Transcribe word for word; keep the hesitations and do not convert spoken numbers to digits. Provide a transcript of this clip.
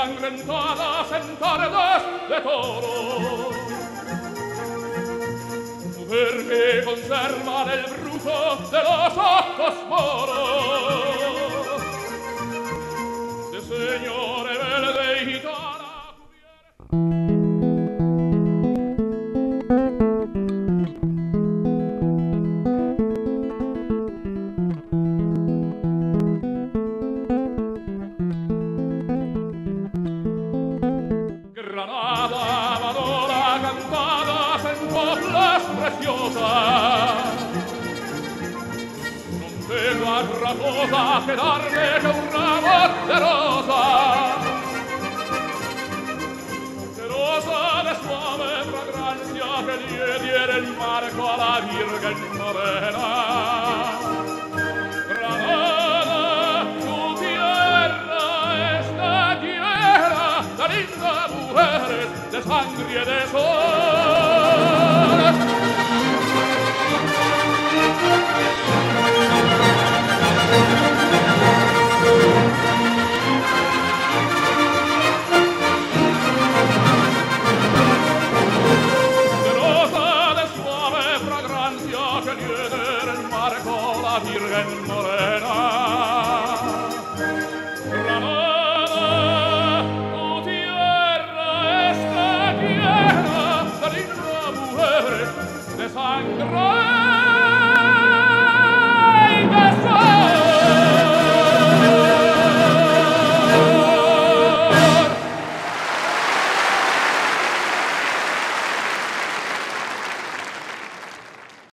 ensangrentadas en tardes de toro. Mujer que conservan el bruto de los ojos moros, de señore verde y gitana. Granada, Amadora, cantadas en coplas preciosas, non tengo altra cosa che darle che un ramo de rosa, de rosa de suave fragancia que le diera el marco a la Virgen Morena. Granada, tu tierra está llena de lindas mujeres, de sangre y de sol. De rosa de suave fragancia que le diera el marco la Virgen Morena. Granada, tu tierra está llena de lindas mujeres, de sangre